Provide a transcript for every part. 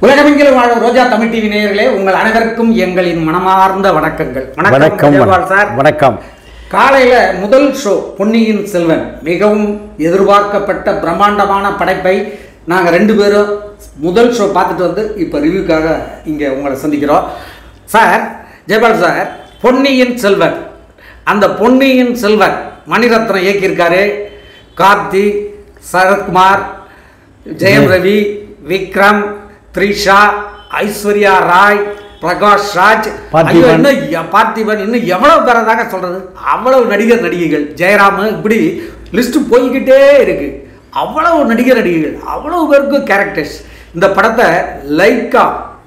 உலகமெங்கிலும் வாழும் ரோஜா தமிழ் டிவி நேயர்களே, உங்கள் அனைவருக்கும் எங்களின் மனமார்ந்த வணக்கங்கள். வணக்கம் சார். வணக்கம். காலையில முதல் ஷோ பொன்னியின் செல்வன் மிகவும் எதிர்பார்க்கப்பட்ட பிரம்மாண்டமான படைப்பை நாங்கள் 2 பேரும் முதல் ஷோ பார்த்துட்டு வந்து இப்போ ரிவ்யூக்காக இங்கே உங்களை சந்திக்கிறோம். சார் ஜெயபால் சார், பொன்னியின் செல்வன், அந்த பொன்னியின் செல்வன் மணிரத்னம் இயக்கியிருக்காரு. கார்த்தி, சரத்குமார், ஜெயம் ரவி, விக்ரம், த்ரிஷா, ஐஸ்வர்யா ராய், பிரகாஷ் ராஜ், பார்த்திபன், இன்னும் எவ்வளவு பேரை தாங்க சொல்றது, அவ்வளவு நடிகர் நடிகைகள், ஜெயராம், இப்படி லிஸ்ட் போய்கிட்டே இருக்கு. அவ்வளவு நடிகர் நடிகைகள், அவ்வளவு பேருக்கு கேரக்டர்ஸ். இந்த படத்தை லைக்கா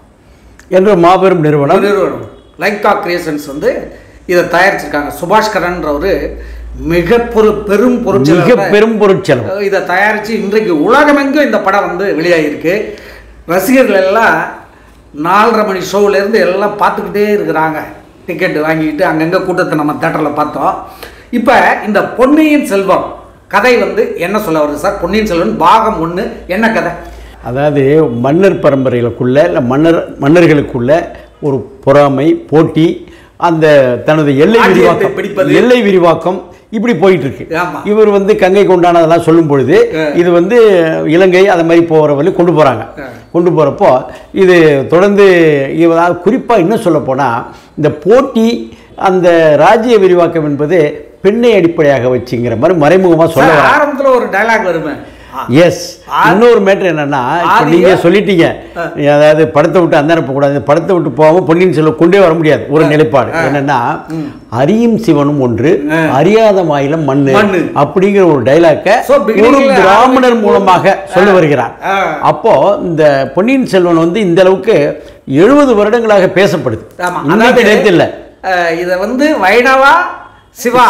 என்ற மாபெரும் நிறுவனம் லைக்கா கிரியேஷன்ஸ் வந்து இதை தயாரிச்சிருக்காங்க. சுபாஷ்கரன்றவர் மிக பெரும் பொருட்செலவு இதை தயாரித்து இன்றைக்கு உலகமெங்கும் இந்த படம் வந்து வெளியாகிருக்கு. ரசிகர்கள் எல்லாம் 4:30 மணி ஷோவிலேருந்து எல்லாம் பார்த்துக்கிட்டே இருக்கிறாங்க. டிக்கெட்டு வாங்கிக்கிட்டு அங்கங்கே கூட்டத்தை நம்ம தேட்டரில் பார்த்தோம். இப்போ இந்த பொன்னியின் செல்வம் கதை வந்து என்ன சொல்ல வருது சார்? பொன்னியின் செல்வன் பாகம் 1 என்ன கதை? அதாவது மன்னர் பரம்பரைகளுக்குள்ள இல்லை மன்னர்களுக்குள்ள ஒரு பொறாமை, போட்டி, அந்த தனது எல்லை விரிவாக்கம் இப்படி போயிட்டு இருக்கு. இவர் வந்து கங்கை கொண்டானதெல்லாம் சொல்லும் பொழுது இது வந்து இலங்கை அதை மாதிரி போகிற வழி கொண்டு போகிறப்போ இது தொடர்ந்து குறிப்பாக இன்னும் சொல்ல போனால் இந்த போட்டி, அந்த ராஜ்ய விரிவாக்கம் என்பது பெண்ணை அடிப்படையாக வச்சுங்கிற மாதிரி மறைமுகமாக சொல்ல ஆரம்பத்தில் ஒரு டயலாக் வருமே. எஸ், இன்னொரு மேட்டர் என்னன்னா, இப்போ நீங்கள் சொல்லிட்டீங்க, அதாவது படத்தை விட்டு அந்த அனுப்பக்கூடாது, படத்தை விட்டு போகாமல் பொன்னியின் செல்வன் கொண்டே வர முடியாது. ஒரு நிலைப்பாடு என்னன்னா, அரியும் சிவனும் ஒன்று, அறியாத மாயிலம் மண்ணு அப்படிங்கிற ஒரு டைலாக்கை ஒரு பிராமணர் மூலமாக சொல்ல வருகிறார். அப்போ இந்த பொன்னியின் செல்வன் வந்து இந்த அளவுக்கு 70 வருடங்களாக பேசப்படுது. இன்னைக்கு நேரத்தில் இல்லை, இதை வந்து வைணவா சிவா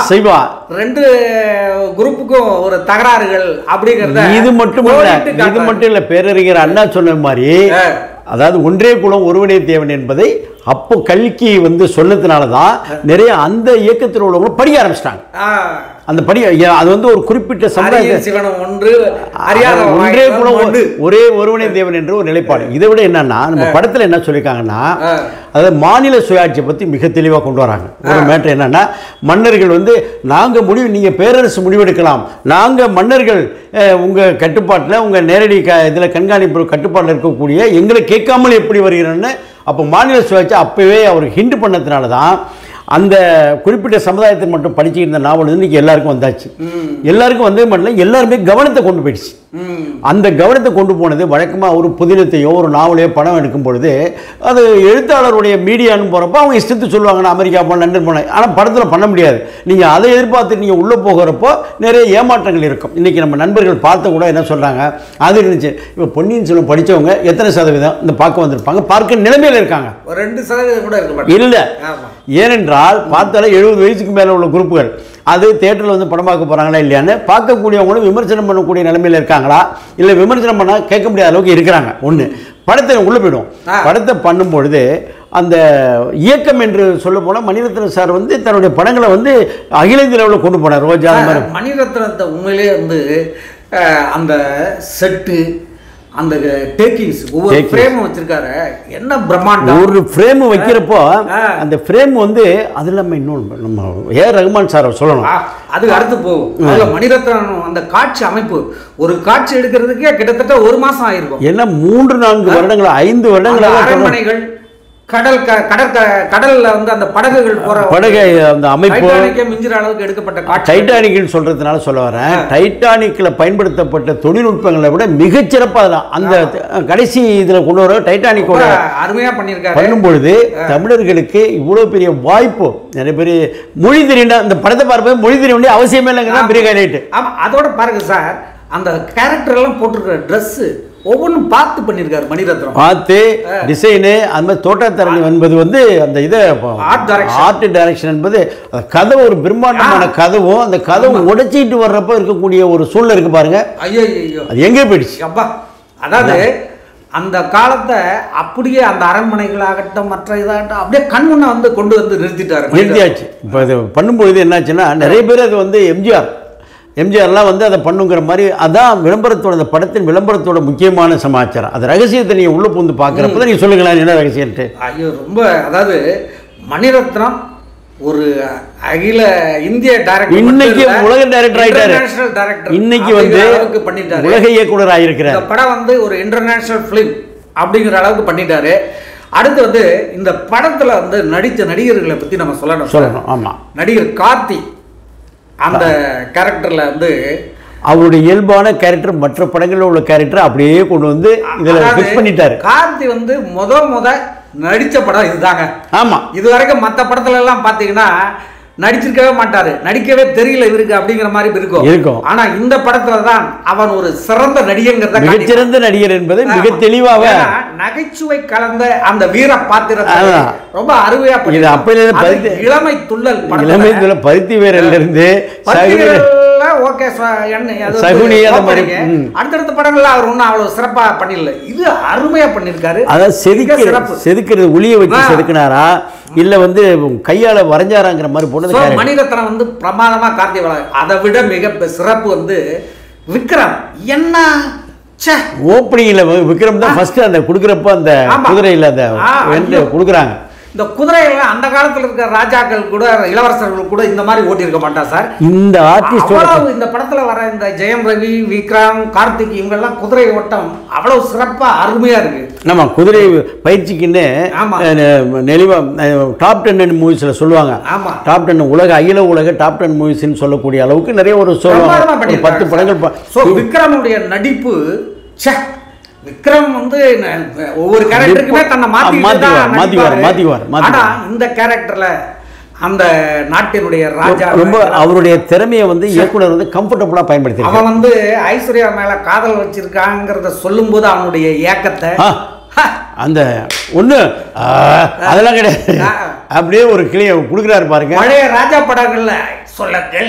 2 குரூப்புக்கும் ஒரு தகராறுகள் அப்படிங்கிறத இது மட்டும் இல்ல பேரறிஞர் அண்ணா சொன்ன மாதிரி, அதாவது ஒன்றே குலம் ஒருவனே தேவன் என்பதை அப்போ கல்கி வந்து சொன்னதுனால தான் நிறைய அந்த இயக்கத்தில் உள்ளவங்களும் படிக்க ஆரம்பிச்சிட்டாங்க. அந்த அது வந்து ஒரு குறிப்பிட்ட சமுதாயம் ஒன்றே குலம் ஒரே ஒருவனே தேவன் என்ற ஒரு நிலைப்பாடு. இதை விட என்னன்னா, நம்ம படத்தில் என்ன சொல்லியிருக்காங்கன்னா, அதாவது மாநில சுயாட்சியை பற்றி மிக தெளிவாக கொண்டு வராங்க. ஒரு மேட்டர் என்னன்னா, மன்னர்கள் வந்து நாங்கள் நீங்கள் பேரரசு முடிவெடுக்கலாம், நாங்கள் மன்னர்கள் உங்கள் கட்டுப்பாட்டில், உங்கள் நேரடி இதில் கண்காணிப்பு கட்டுப்பாட்டில் இருக்கக்கூடிய எங்களை கேட்காமல் எப்படி வருகிறோன்னு அப்போ மாநில சுயாட்சி அப்போவே அவர் ஹிண்ட் பண்ணதுனால தான் அந்த குறிப்பிட்ட சமுதாயத்தை மட்டும் படிச்சுக்கிட்டு இருந்த நாவல் இன்னைக்கு எல்லாருக்கும் வந்தாச்சு. எல்லாருக்கும் வந்து மட்டும் எல்லாருமே கவனத்தை கொண்டு போயிடுச்சு. அந்த கவனத்தை கொண்டு போனது வழக்கமாக ஒரு புதினத்தையோ ஒரு நாவலையோ படம் எடுக்கும் பொழுது அது எழுத்தாளருடைய மீடியான்னு போகிறப்போ அவங்க இஷ்டத்து சொல்லுவாங்க, நான் அமெரிக்கா போனேன், லண்டன் போனேன். ஆனால் படத்தில் பண்ண முடியாது. நீங்கள் அதை எதிர்பார்த்து நீங்கள் உள்ளே போகிறப்போ நிறைய ஏமாற்றங்கள் இருக்கும். இன்றைக்கி நம்ம நண்பர்கள் பார்த்த கூட என்ன சொல்கிறாங்க, அது இருந்துச்சு. இப்போ பொன்னியின் செல்வன் படித்தவங்க எத்தனை சதவீதம் இந்த பார்க்க வந்திருப்பாங்க, பார்க்க நிலைமையில் இருக்காங்க? 2% கூட இருக்க இல்லை. ஏனென்றால் பார்த்தாலே 70 வயசுக்கு மேலே உள்ள குரூப்புகள் அது தேட்டரில் வந்து படம் பார்க்க போகிறாங்களா இல்லையான்னு பார்க்கக்கூடியவங்களும் விமர்சனம் பண்ணக்கூடிய நிலைமையில் இருக்காங்களா, இல்லை விமர்சனம் பண்ணால் கேட்க முடியாத அளவுக்கு இருக்கிறாங்க. ஒன்று, படத்தை உள்ளே போயிடும். படத்தை பண்ணும்பொழுது அந்த இயக்கம் என்று சொல்ல போனால் மணிரத்னம் சார் வந்து தன்னுடைய படங்களை வந்து அகில இந்திய லெவலில் கொண்டு போனார். ரோஜா மணிரத்னத்தை உண்மையிலே வந்து அந்த செட்டு, அந்த டேக்கிங்ஸ், ஒவ்வொரு ஃப்ரேமும் வச்சிருக்காரு, என்ன பிரம்மாண்டம். ஒரு ஃப்ரேம் வைக்கிறப்போ அந்த ஃப்ரேம் வந்து அது இல்லாமல் இன்னொன்று நம்ம ஏஆர் ரஹ்மான் சார் சொல்லணும், அது அடுத்து போகும். அதில் மணிரத்னம் அந்த காட்சி அமைப்பு, ஒரு காட்சி எடுக்கிறதுக்கே கிட்டத்தட்ட 1 மாதம் ஆயிருக்கும். ஏன்னா 3-4 வருடங்கள் 5 வருடங்களாக அரண்மனைகள், கடல்ல வந்து அந்த படகுகள் போற அந்த அமைப்பு மிஞ்சிற அளவுக்கு எடுக்கப்பட்ட காட்சி. டைட்டானிக்னு சொல்றதுனால சொல்ல வரேன், டைட்டானிக்ல பயன்படுத்தப்பட்ட தொழில்நுட்பங்களை விட மிகச்சிறப்பாக தான் அந்த கடைசி இதில் கொண்டு வர டைட்டானிக்கோட அருமையா பண்ணியிருக்காரு. பண்ணும்பொழுது தமிழர்களுக்கு இவ்வளவு பெரிய வாய்ப்பு, நிறைய பேர் மொழி தெரியும், இந்த படத்தை பார்ப்பது மொழி தெரிய வேண்டிய அவசியமே இல்லைங்க, பெரிய ஹைலைட். அதோட பாருங்க சார், அந்த கேரக்டர் எல்லாம் போட்டிருக்கிற ட்ரெஸ் ஒவ்வொன்றும் பார்த்து பண்ணியிருக்காரு மணிரத்னம். பார்த்து டிசைனு அந்த மாதிரி தோட்டத்தரணி என்பது வந்து அந்த இதை ஆர்ட் டைரக்ஷன் என்பது கதவு, ஒரு பிரம்மாண்டமான கதவும் அந்த கதவு உடைச்சிட்டு வர்றப்போ இருக்கக்கூடிய ஒரு சூழ்நிலை இருக்கு பாருங்க. ஐயோ, அது எங்கே போயிடுச்சு அப்பா. அதாவது அந்த காலத்தை அப்படியே அந்த அரண்மனைகளாகட்டும் மற்ற இதாகட்டும் அப்படியே கண் முன்ன வந்து கொண்டு வந்து நிறுத்தியாச்சு. இப்போ இது பண்ணும்பொழுது என்னாச்சுன்னா, நிறைய பேர் அது வந்து எம்ஜிஆர் எம்ஜிஆர்லாம் வந்து அதை பண்ணுங்கிற மாதிரி அதான் விளம்பரத்தோட அந்த படத்தின் விளம்பரத்தோட முக்கியமான சமாச்சாரம். அது ரகசியத்தை நீங்கள் உள்ளே புகுந்து பார்க்குறப்ப தான் நீங்கள் சொல்லுங்களேன் என்ன ரகசியன்ட்டு. ஐயோ ரொம்ப அதாவது மணிரத்னம் ஒரு அகில இந்திய டைரக்டர், இன்னைக்கு உலக டைரக்டர் ஆயிட்டாரு. இன்னைக்கு வந்து பண்ணிட்டாரு, உலக இயக்குனர் ஆயிருக்கிறார். இந்த படம் வந்து ஒரு இன்டர்நேஷனல் ஃபிலிம் அப்படிங்கிற அளவுக்கு பண்ணிட்டாரு. அடுத்து வந்து இந்த படத்துல வந்து நடித்த நடிகர்களை பத்தி நம்ம சொல்லணும். ஆமா, நடிகர் கார்த்தி அந்த கேரக்டர்ல வந்து அவருடைய இயல்பான கேரக்டர் மற்ற படங்களில் உள்ள கேரக்டர் அப்படியே கொண்டு வந்து இதில் ஃபிக்ஸ் பண்ணிட்டாரு. கார்த்தி வந்து முத நடித்த படம் இதுதாங்க. ஆமா, இது வரைக்கும் மற்ற படத்துல எல்லாம் பாத்தீங்கன்னா நடிச்சிருக்கவே மாட்டாரு, நடிக்கவே தெரியல இவருக்கு அப்படிங்கிற மாதிரி இருக்கும். ஆனா இந்த படத்துல தான் அவன் ஒரு சிறந்த நடிகங்கிறத, மிகச்சிறந்த நடிகர் என்பதை மிக தெளிவாக நகைச்சுவை கலந்த அந்த வீர பாத்திரத்தை ரொம்ப அருமையா பண்ணிருக்காரு. இளமை துள்ளல் பருத்தி வீரர்ல இருந்து அடுத்தடுத்த படங்கள்ல அவர் ஒன்னும் அவ்வளவு சிறப்பா பண்ணல, இது அருமையா பண்ணிருக்காரு. அதாவது செதுக்கிறது ஒளிய வச்சு செதுக்கினாரா இல்ல வந்து கையால வரைஞ்சாராங்கிற மாதிரி போனது. மணிரத்னம் வந்து பிரமாதமா கார்த்தி வளர். அதை விட மிக சிறப்பு வந்து விக்ரம். என்ன ஓப்பனிங்ல விக்ரம் தான் ஃபர்ஸ்ட் அந்த குடுக்குறப்ப அந்த குதிரையில அந்த குடுக்குறாங்க. இந்த குதிரையெல்லாம் அந்த காலத்துல இருக்கிற ராஜாக்கள் கூட இளவரசர்கள் கூட இந்த மாதிரி ஓட்டி இருக்க மாட்டா சார். இந்த ஆர்டிஸ்ட் இந்த படத்துல வர இந்த ஜெயம் ரவி, விக்ரம், கார்த்திக் இவங்க எல்லாம் குதிரை ஓட்டம் அவ்வளவு சிறப்பா அருமையா இருக்கு. நம்ம குதிரை பயிற்சிக்குன்னு நெளிவா டாப் 10 மூவிஸ்ல சொல்லுவாங்க. டாப் 10 உலக அகில உலக டாப் 10 மூவிஸ்ன்னு சொல்லக்கூடிய அளவுக்கு நிறைய ஒரு 10 படங்கள். விக்ரமுடைய நடிப்பு விக்ரம் வந்து ஒவ்வொரு கேரக்டருக்குமே தன்னை மாத்திக்குவார். ஆனா இந்த கேரக்டர்ல அந்த நாட்டினுடைய ராஜா ரொம்ப அவருடைய திறமையை வந்து இயக்குனர் வந்து கம்ஃபர்டபுளா பயன்படுத்தி அவன் வந்து ஐஸ்வர்யா மேல காதல் வச்சிருக்காங்கிறத சொல்லும் போது அவனுடைய ஏக்கத்தை அந்த ஒண்ணு அதெல்லாம் கிடையாது, அப்படியே ஒரு கிளிய கொடுக்குறாரு பாருங்க. பழைய ராஜா படங்கள்ல சொல்லங்கள்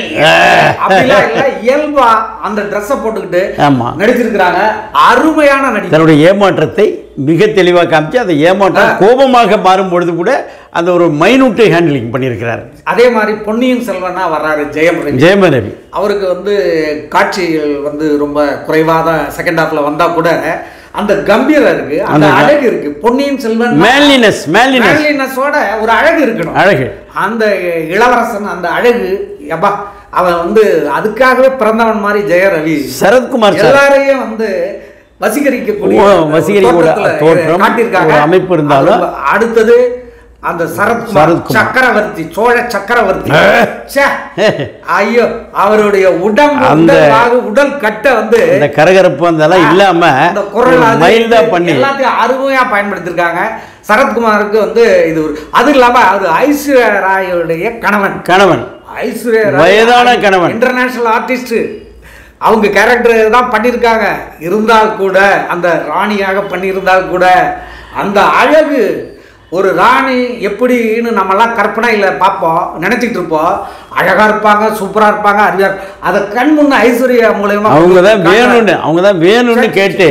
இயல்பா அந்த ட்ரெஸ்ஸை போட்டுக்கிட்டு நடிச்சிருக்கிறாங்க. அருமையான நடிகை. தன்னுடைய ஏமாற்றத்தை மிக தெளிவாக காமிச்சு அந்த ஏமாற்றம் கோபமாக மாறும் பொழுது கூட அந்த ஒரு மைனூட்டை ஹேண்டிலிங் பண்ணியிருக்கிறார். அதே மாதிரி பொன்னியின் செல்வனா வர்றாரு ஜெயம் ரவி. அவருக்கு வந்து காட்சிகள் வந்து ரொம்ப குறைவாத செகண்ட் ஹாஃப்ல வந்தா கூட அந்த கம்பீரம் இருக்கு, அந்த அழகு இருக்கு. பொன்னியின் செல்வன் மேலினஸோட ஒரு அழகு இருக்கணும். அழகு அந்த இளவரசன் அந்த அழகு அப்பா அவன் வந்து அதுக்காகவே பிறந்தவன் மாதிரி ஜெயரவி சரத்குமார் எல்லாரையும் வந்து வசீகரிக்கக்கூடிய காட்டியிருக்காங்க அமைப்பு. இருந்தாலும் அடுத்தது அந்த சக்கரவர்த்தி, சோழ சக்கரவர்த்தி, ஐயோ அவருடைய உடல் கட்ட வந்து இந்த கரகரப்பு அதெல்லாம் இல்லாம அந்த குரல் எல்லாத்தையும் அருமையா பயன்படுத்திருக்காங்க. சரத்குமாருக்கு வந்து இது அது இல்லாம அது ஐஸ்வர்யா ராயோடைய கணவன் ஐஸ்வர்யா வயதான கணவன், இன்டர்நேஷனல் ஆர்டிஸ்ட். அவங்க கேரக்டர் தான் பண்ணியிருக்காங்க. இருந்தால் கூட அந்த ராணியாக பண்ணியிருந்தால் கூட அந்த அழகு ஒரு ராணி எப்படின்னு நம்மலாம் கற்பனையில் பார்ப்போம், நினைச்சிட்டு இருப்போம். அழகா இருப்பாங்க, சூப்பரா இருப்பாங்க, அறிவியா. அதை கண் முன்ன ஐஸ்வர்யா மூலமா அவங்க தான் வேணும்னு கேட்டு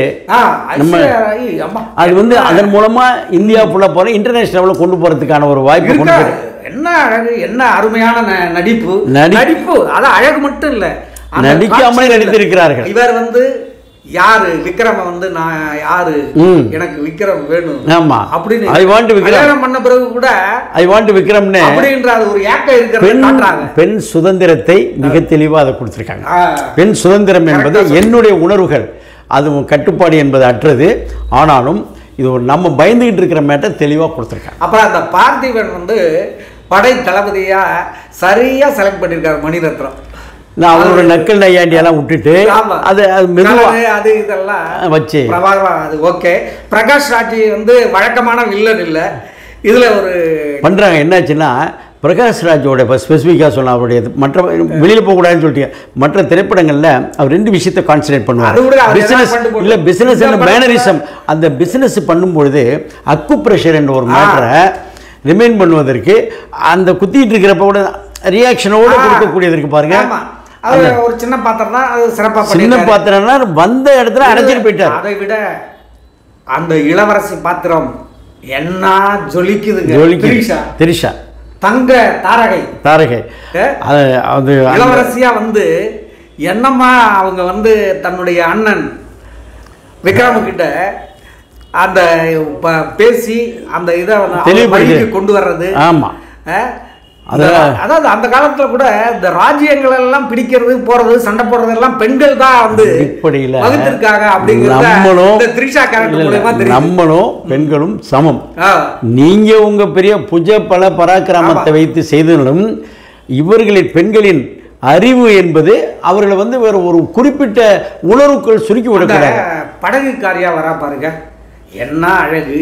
அது வந்து அதன் மூலமா இந்தியா ஃபுல்லா போற இன்டர்நேஷனல் லெவலில் கொண்டு போறதுக்கான ஒரு வாய்ப்பு கொண்டு. என்ன அழகு, என்ன அருமையான நடிப்பு. அதான் அழகு மட்டும் இல்ல, நடிக்காமலே நடித்திருக்கிறார்கள். இவர் வந்து யாரு விக்ரம வந்து நான் யாரு, எனக்கு விக்ரம் வேணும் அப்படின்னு ஐ வாண்ட் விக்ரம் பண்ண பிறகு கூட ஐ வாண்ட் விக்ரம்னு அப்படின்ற ஒரு ஏக்கம் இருக்கிறது. பெண் சுதந்திரத்தை மிக தெளிவாக அதை கொடுத்திருக்காங்க. பெண் சுதந்திரம் என்பது என்னுடைய உணர்வுகள், அது கட்டுப்பாடு என்பது அற்றது. ஆனாலும் இது ஒரு நம்ம பயந்துகிட்டு இருக்கிற மேட்டர் தெளிவாக கொடுத்துருக்காங்க. அப்புறம் அந்த பார்த்திபன் வந்து படை தளபதியா சரியா செலக்ட் பண்ணியிருக்காரு மணிரத்னம். நான் அவரோட நக்கல் நையாண்டியெல்லாம் விட்டுட்டு அது அது இதெல்லாம் வச்சு அது ஓகே. பிரகாஷ் ராஜ் வந்து வழக்கமான வில்லன் இல்லை, இதுல ஒரு பண்றாங்க. என்னாச்சுன்னா பிரகாஷ் ராஜோட ஸ்பெசிஃபிக்காக சொன்ன அவருடைய மற்ற வெளியில் போகக்கூடாதுன்னு சொல்லிட்டு மற்ற திரைப்படங்களில் அவர் 2 விஷயத்தை கான்சன்ட்ரேட் பண்ணுவார். பிஸ்னஸ் இல்லை, பிஸ்னஸ் அண்ட் மேனரிசம். அந்த பிஸ்னஸ் பண்ணும்பொழுது அக்கு ப்ரெஷர் என்ற ஒரு மேட்டரை ரிமைண்ட் பண்ணுவதற்கு அந்த குத்திட்டு இருக்கிறப்ப கூட ரியாக்ஷனோடு கொடுக்கக்கூடியதற்கு பாருங்க. ஒரு சின்ன பாத்திரம் தான், அது சிறப்பாக சின்ன பாத்திரம்னா வந்த இடத்துல அடைச்சிட்டு போயிட்டார். அதை விட அந்த இளவரசி பாத்திரம் என்ன ஜொலிக்குதுங்க. திரிஷா தங்க தாரகை அது இளவரசியா வந்து என்னம்மா அவங்க வந்து தன்னுடைய அண்ணன் விக்ரமகிட்ட அந்த பேசி அந்த இதை வழிக்கு கொண்டு வர்றது. ஆமாம், அதாவது அந்த காலத்துல கூட இந்த ராஜ்யங்கள் எல்லாம் பிடிக்கிறது போறது சண்டை போடுறது எல்லாம் பெண்கள் தான் வந்து வகுத்திருக்காங்க அப்படிங்கிறது நம்மளும் பெண்களும் சமம். நீங்க உங்க பெரிய புஜ பல பராக்கிரமத்தை வைத்து செய்தாலும் இவர்களின் பெண்களின் அறிவு என்பது அவர்களை வந்து வேற ஒரு குறிப்பிட்ட உணர்வுக்குள் சுருக்கி விடக்கூடாது. படகுக்காரியா வரா பாருங்க, என்ன அழகு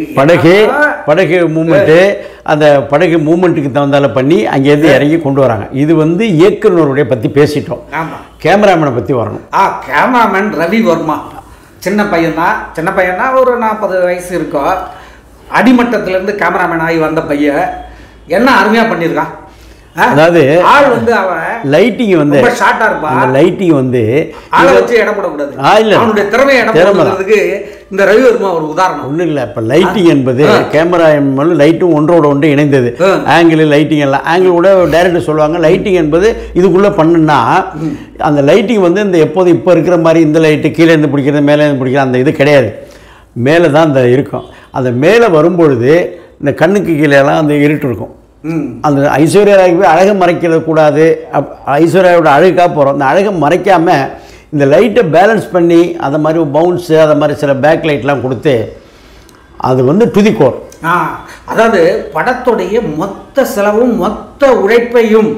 படகு மூமெண்ட்டு, அந்த படகு மூமெண்ட்டுக்கு தகுந்தால பண்ணி அங்கேருந்து இறங்கி கொண்டு வராங்க. இது வந்து இயக்குனருடைய பற்றி பேசிட்டோம். கேமராமேனை பற்றி வரணும். கேமராமேன் ரவி வர்மா சின்ன பையனா ஒரு 40 வயசு இருக்கும். அடிமட்டத்திலேருந்து கேமராமேன் ஆகி வந்த பையன் என்ன அருமையாக பண்ணியிருக்கான். அதாவது ஆள் வந்து அவன் லைட்டிங் வந்து ஷார்ட்டா இருப்பான். அந்த லைட்டிங் வந்து ஆளை வச்சு இடம் போடக்கூடாது. அவனுடைய திறமையை இடம் போடுறதுக்கு இந்த ரவி வர்மா ஒரு உதாரணம். ஒன்றும் இல்லை. இப்போ லைட்டிங் என்பது கேமரா லைட்டும் ஒன்றோட ஒன்று இணைந்தது. ஆங்கிள் லைட்டிங் எல்லாம் ஆங்கிள் கூட டைரக்டர் சொல்லுவாங்க. லைட்டிங் என்பது இதுக்குள்ளே பண்ணுன்னா அந்த லைட்டிங் வந்து இந்த எப்போதும் இப்போ இருக்கிற மாதிரி இந்த லைட்டு கீழே இருந்து பிடிக்கிறது மேலே இருந்து பிடிக்கிறது அந்த இது கிடையாது. மேலே தான் அந்த இருக்கும். அந்த மேலே வரும்பொழுது இந்த கண்ணுக்கு கீழேலாம் அந்த இருட்டு இருக்கும். அந்த ஐஸ்வர்யாவுக்கு அழகை மறைக்கிறது கூடாது. ஐஸ்வர்யாவோட அழகாக போகிறோம். அந்த அழகை மறைக்காமல் இந்த லைட்டை பேலன்ஸ் பண்ணி அதை மாதிரி பவுன்ஸு அதை மாதிரி சில பேக் லைட்லாம் கொடுத்து அது வந்து டுதிக்கோர். அதாவது படத்துடைய மொத்த செலவும் மொத்த உழைப்பையும்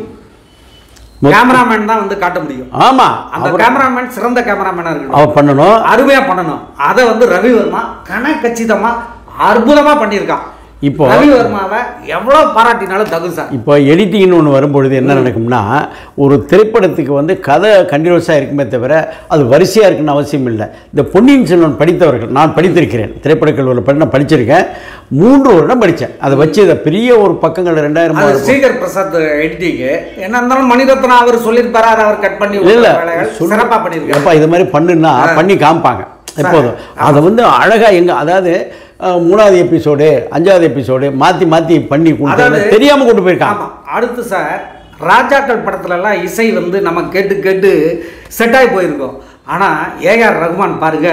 கேமராமேன் தான் வந்து காட்ட முடியும். ஆமாம், அந்த கேமராமேன் சிறந்த கேமராமேனாக இருக்கணும். அவன் பண்ணணும், அருமையாக பண்ணணும். அதை வந்து ரவி வர்மா கச்சிதமாக அற்புதமாக பண்ணியிருக்கான். இப்போ ரவி வர்மாவை எவ்வளோ பாராட்டினாலும் தகும் சார். இப்போ எடிட்டிங்னு ஒன்று வரும்பொழுது என்ன நடக்கும்னா ஒரு திரைப்படத்துக்கு வந்து கதை கண்டினியூஸாக இருக்குமே தவிர அது வரிசையாக இருக்குன்னு அவசியம் இல்லை. இந்த பொன்னியின் செல்வன் படித்தவர்கள், நான் படித்திருக்கிறேன், திரைப்பட கல்லூரியில் நான் படிச்சிருக்கேன். 3 வருடம் படித்தேன். அதை வச்சு இதை பெரிய ஒரு பக்கங்கள் 2000 ஸ்ரீகர் பிரசாத் எடிட்டிங்கு என்ன இருந்தாலும் மணிரத்னா அவர் சொல்லியிருப்பாரு, அவர் கட் பண்ணி இல்லை சிறப்பாக பண்ணியிருக்காரு. அப்போ இது மாதிரி பண்ணுன்னா பண்ணி காமிப்பாங்க எப்போதும். அதை வந்து அழகாக அதாவது 3வது எபிசோடு 5வது எபிசோடு மாற்றி பண்ணி தெரியாமல் கொண்டு போயிருக்காங்க. அடுத்து சார் ராஜாக்கள் படத்துலலாம் இசை வந்து நம்ம கேட்டு செட் ஆகி போயிருக்கோம். ஆனால் ஏஆர் ரகுமான் பாருங்க,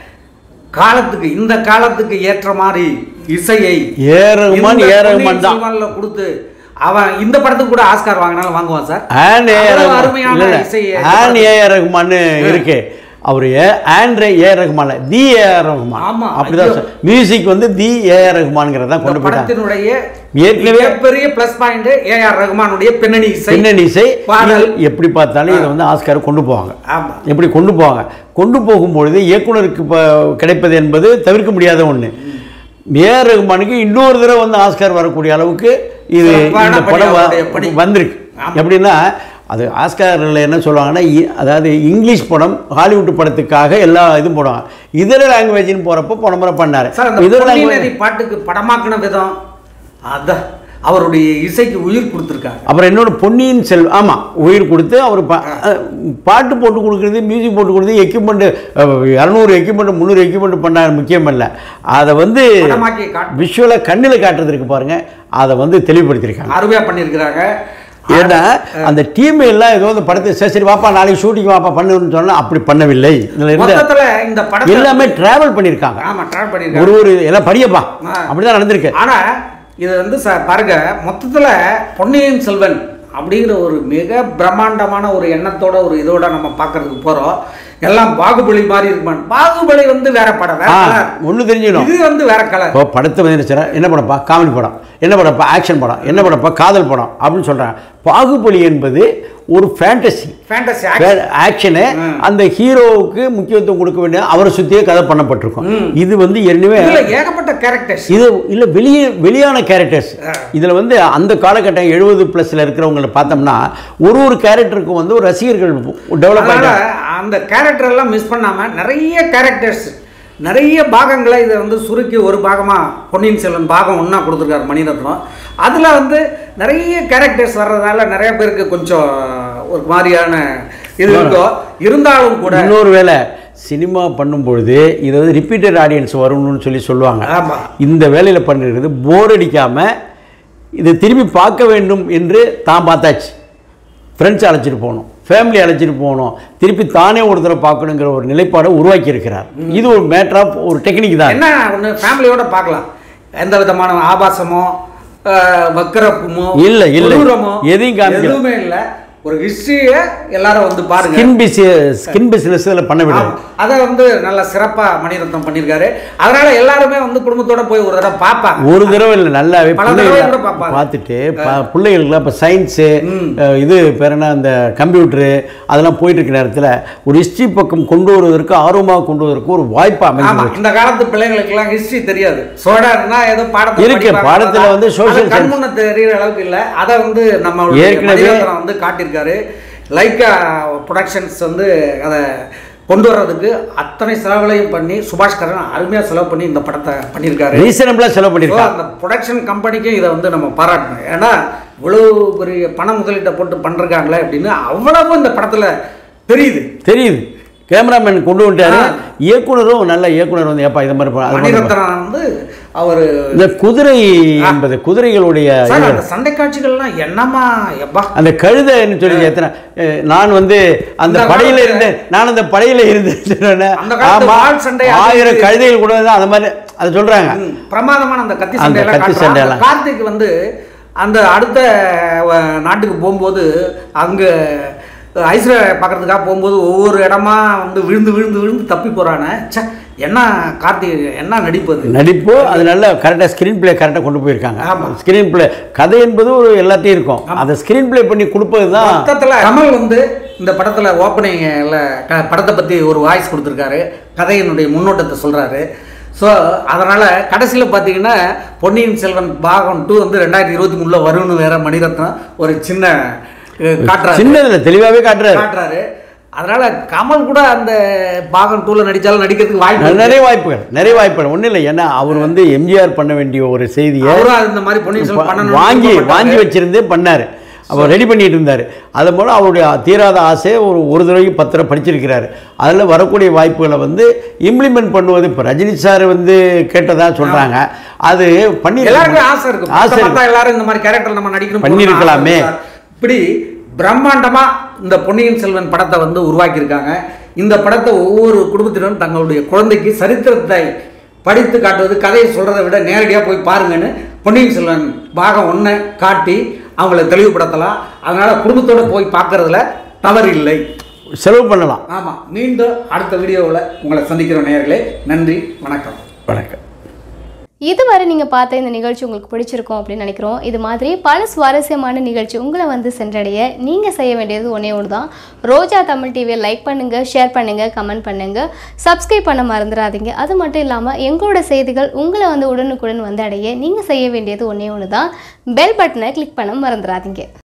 இந்த காலத்துக்கு ஏற்ற மாதிரி இசையை ரகுமான் தான் கொடுத்து அவன் இந்த படத்துக்கு கூட ஆஸ்கார் வாங்கினாலும் வாங்குவான் சார். அருமையான இசை ஏஆர் ரகுமான் இருக்கு. அவர் AR Rahman the AR Rahman. ஆமாம், அப்படிதான் சார். மியூசிக் வந்து தி ஏஆர் ரகுமான்ங்கிறத கொண்டு போயிட்டாங்க. ஏற்கனவே பெரிய ப்ளஸ் பாயிண்ட் ஏஆர் ரகுமானுடைய பின்னணி இசை பாடல். எப்படி பார்த்தாலும் இதை வந்து ஆஸ்கார் கொண்டு போவாங்க. எப்படி கொண்டு போவாங்க. கொண்டு போகும்பொழுது இயக்குனருக்கு கிடைப்பது என்பது தவிர்க்க முடியாத ஒன்று. ஏஆர் ரகுமானுக்கு இன்னொரு தடவை வந்து ஆஸ்கார் வரக்கூடிய அளவுக்கு இது இந்த படம் வந்திருக்கு. எப்படின்னா அது ஆஸ்காரில் என்ன சொல்லுவாங்கன்னா, அதாவது இங்கிலீஷ் படம் ஹாலிவுட் படத்துக்காக எல்லா இதுவும் போடுவாங்க. இதர லாங்குவேஜ்னு போகிறப்போ முறை பண்ணார். இதர லாங்குவேஜ் பாட்டுக்கு படமாக்கின விதம் அதான் அவருடைய இசைக்கு உயிர் கொடுத்துருக்காங்க. அப்புறம் என்னோட பொன்னியின் செல்வன், ஆமாம், உயிர் கொடுத்து அவர் பாட்டு போட்டு கொடுக்குறது, மியூசிக் போட்டு கொடுக்குறது, எக்யூப்மெண்ட்டு 200 எக்யூப்மெண்ட் 300 எக்யூப்மெண்ட் பண்ணார் முக்கியம் இல்லை. அதை வந்து விஷுவலாக கண்ணில் காட்டுறதுக்கு பாருங்கள், அதை வந்து தெளிவுபடுத்தியிருக்காங்க, அருமையாக பண்ணியிருக்கிறாங்க. ஏன்னா அந்த டீம் எல்லாம் ஏதோ அந்த படத்தை சரி வாப்பா நாளைக்கு ஷூட்டிங் வாப்பா பண்ணுன்னு சொன்னால் அப்படி பண்ணவில்லை. இந்த படம் எல்லாமே டிராவல் பண்ணியிருக்காங்க. ஒரு எல்லாம் படியப்பா அப்படிதான் நடந்திருக்கு. ஆனால் இது வந்து பாருங்க, மொத்தத்தில் பொன்னியின் செல்வன் அப்படிங்கிற ஒரு மிக பிரம்மாண்டமான ஒரு எண்ணத்தோட ஒரு இதோட நம்ம பார்க்கறதுக்கு போகிறோம். எல்லாம் பாகுபலி மாதிரி இருக்குமான். பாகுபலி வந்து வேற படம், வேற கலர். ஒன்று தெரிஞ்சுக்கணும், இது வந்து வேற கலர். இப்போ படத்தை வந்து என்ன படப்பா காமெடி படம், என்ன படப்பா ஆக்ஷன் படம், என்ன படப்பா காதல் படம் அப்படின்னு சொல்கிறாங்க. பாகுபலி என்பது ஒரு ஃபேண்டசி ஆக்ஷனு. அந்த ஹீரோவுக்கு முக்கியத்துவம் கொடுக்க வேண்டிய அவரை சுற்றியே கதை பண்ணப்பட்டிருக்கும். இது வந்து ஏற்கனவே ஏகப்பட்ட கேரக்டர்ஸ், இது இல்லை வெளியான கேரக்டர்ஸ். இதில் வந்து அந்த காலகட்டம் 70+ இருக்கிறவங்களை பார்த்தோம்னா ஒரு கேரக்டருக்கும் வந்து ஒரு ரசிகர்கள் டெவலப் ஆகிட்டு அந்த கேரக்டர் எல்லாம் மிஸ் பண்ணாமல் நிறைய கேரக்டர்ஸ், நிறைய பாகங்களை இதை வந்து சுருக்கி ஒரு பாகமாக பொன்னியின் செல்வன் பாகம் ஒன்றா கொடுத்துருக்காரு மணிரத்னம். அதில் வந்து நிறைய கேரக்டர்ஸ் வர்றதால நிறைய பேருக்கு கொஞ்சம் ஒரு மாதிரியான இது இருக்கும். இருந்தாலும் கூட இன்னொரு வேளை சினிமா பண்ணும்பொழுது இது வந்து ரிப்பீட்டட் ஆடியன்ஸ் வரணும்னு சொல்லுவாங்க. இந்த வேலையில் பண்ணிருக்கிறது போர் அடிக்காமல் இதை திரும்பி பார்க்க வேண்டும் என்று தான் பார்த்தாச்சு. ஃப்ரெண்ட்ஸ் அழைச்சிட்டு போகணும், ஃபேமிலி அழைச்சிட்டு போகணும், திருப்பி தானே ஒருத்தரை பார்க்கணுங்கிற ஒரு நிலைப்பாடை உருவாக்கி இருக்கிறார். இது ஒரு மேட்டர் ஆஃப் ஒரு டெக்னிக் தான். என்ன ஒன்று ஃபேமிலியோட பார்க்கலாம், எந்த விதமான ஆபாசமோ வக்கரப்புமோ இல்லை எதையும் எதுவுமே இல்லை. ஒரு ஹிஸ்ட்ரியை எல்லாரும் வந்து பாருங்க. ஸ்கின் பிசினஸ் பண்ண விடாது. அதை வந்து நல்ல சிறப்பாக மணிரத்னம் பண்ணியிருக்காரு. அதனால எல்லாருமே வந்து குடும்பத்தோட போய் ஒரு தடவை பார்ப்பாங்க. ஒரு தடவை இல்லை, நல்லாவே பார்த்துட்டு பிள்ளைகளுக்குலாம் இப்போ சயின்ஸு இது பேர் என்ன அந்த கம்ப்யூட்டரு அதெல்லாம் போயிட்டு இருக்க நேரத்தில் ஒரு ஹிஸ்ட்ரி பக்கம் கொண்டு வருவதற்கு ஆர்வமாக கொண்டு வருவதற்கு ஒரு வாய்ப்பு அமைஞ்சு. இந்த காலத்து பிள்ளைங்களுக்கெல்லாம் ஹிஸ்ட்ரி தெரியாது. சோடானா ஏதோ பாடத்தில் இருக்கு, பாடத்தில் வந்து சோஷியல் கண்முன்ன தெரிகிற அளவுக்கு இல்லை. அதை வந்து நம்ம ஏற்கனவே வந்து காட்டி லைக்கா ப்ரொடக்ஷன்ஸ் வந்து அதை கொண்டு வர்றதுக்கு அத்தனை செலவுகளையும் பண்ணி சுபாஷ்கரன் அருமையாக செலவு பண்ணி இந்த படத்தை பண்ணியிருக்காரு. ரீசனபிளாக செலவு பண்ணியிருக்காரு. அந்த ப்ரொடக்ஷன் கம்பெனிக்கும் இதை வந்து நம்ம பாராட்டணும். ஏன்னா இவ்வளோ பெரிய பண முதலீட்டை போட்டு பண்ணுறாங்களே அப்படின்னு அவ்வளவு இந்த படத்தில் தெரியுது. கேமராமேன் கொண்டு வந்துட்டாரு. இயக்குனரும் நல்ல இயக்குனர் வந்து ஏப்பா இதை மாதிரி மணிரத்னம் வந்து அவர் இந்த குதிரை என்பது குதிரைகளுடைய சண்டை காட்சிகள்லாம் என்னமா எப்பா அந்த கழுதைன்னு சொல்லி எத்தனை நான் வந்து அந்த படையில இருந்தேன், நான் அந்த படையில இருந்தேன். 1000 கழுதைகள் கூட தான் அந்த மாதிரி அதை சொல்றாங்க. பிரமாதமான அந்த கத்தி சண்டையெல்லாம் கார்த்திக் வந்து அந்த அடுத்த நாட்டுக்கு போகும்போது அங்கே ஐஸ்வர்யா பார்க்கறதுக்காக போகும்போது ஒவ்வொரு இடமா வந்து விழுந்து தப்பி போகிறானே. என்ன கார்த்திக் என்ன நடிப்பு அது நல்ல கரெக்டாக ஸ்க்ரீன் பிளே கரெக்டாக கொண்டு போயிருக்காங்க. ஸ்க்ரீன் பிளே கதை என்பது ஒரு எல்லாத்தையும் இருக்கும், அந்த ஸ்க்ரீன் பிளே பண்ணி கொடுப்பது தான். மொத்தத்தில் கமல் வந்து இந்த படத்தில் ஓப்பனிங்கில் படத்தை பற்றி ஒரு வாய்ஸ் கொடுத்துருக்காரு, கதையினுடைய முன்னோட்டத்தை சொல்கிறாரு. ஸோ அதனால் கடைசியில் பார்த்தீங்கன்னா பொன்னியின் செல்வன் பாகம் 2 வந்து 2023 வரும்னு வேற மணிரத்னம் ஒரு சின்னதில் தெளிவாகவே காட்டுறாரு. அதனால கமல் கூட அந்த பாகம் 2ல நடிச்சாலும் நடிக்கிறதுக்கு வாய்ப்பு நிறைய வாய்ப்புகள் ஒன்றும் இல்லை. ஏன்னா அவர் வந்து எம்ஜிஆர் பண்ண வேண்டிய ஒரு செய்தியை இந்த மாதிரி பொன்னியின் செல்வன் வாங்கி வச்சிருந்தே பண்ணார். அவர் ரெடி பண்ணிட்டு இருந்தார். அது போல் அவருடைய தீராத ஆசையை ஒரு தடவைக்கு 10 தடவை படிச்சிருக்கிறார். அதில் வரக்கூடிய வாய்ப்புகளை வந்து இம்ப்ளிமெண்ட் பண்ணுவது இப்போ ரஜினி சார் வந்து கேட்டதாக சொல்கிறாங்க. அது பண்ணி ஆசை எல்லாரும் இந்த மாதிரி கேரக்டர் நம்ம நடிக்கணும் பண்ணியிருக்கலாமே. இப்படி பிரம்மாண்டமாக இந்த பொன்னியின் செல்வன் படத்தை வந்து உருவாக்கியிருக்காங்க. இந்த படத்தை ஒவ்வொரு குடும்பத்தினரும் தங்களுடைய குழந்தைக்கு சரித்திரத்தை படித்து காட்டுவது, கதையை சொல்கிறத விட நேரடியாக போய் பாருங்கன்னு பொன்னியின் செல்வன் பாகம் 1 காட்டி அவங்கள தெளிவுபடுத்தலாம். அதனால் குடும்பத்தோடு போய் பார்க்குறதுல தவறு இல்லை, செலவு பண்ணலாம். ஆமாம். மீண்டும் அடுத்த வீடியோவில் உங்களை சந்திக்கிற நேயர்களே, நன்றி, வணக்கம். இதுவரை நீங்கள் பார்த்த இந்த நிகழ்ச்சி உங்களுக்கு பிடிச்சிருக்கும் அப்படின்னு நினைக்கிறோம். இது மாதிரி பல சுவாரஸ்யமான நிகழ்ச்சி உங்களை வந்து சென்றடைய நீங்கள் செய்ய வேண்டியது ஒன்றே ஒன்று தான். ரோஜா தமிழ் டிவியை லைக் பண்ணுங்கள், ஷேர் பண்ணுங்கள், கமெண்ட் பண்ணுங்கள், சப்ஸ்கிரைப் பண்ண மறந்துடாதீங்க. அது மட்டும் இல்லாமல் எங்களோட செய்திகள் உங்களை வந்து உடனுக்குடன் வந்து அடைய நீங்கள் செய்ய வேண்டியது ஒன்றே ஒன்று தான், பெல் பட்டனை கிளிக் பண்ண மறந்துடாதீங்க.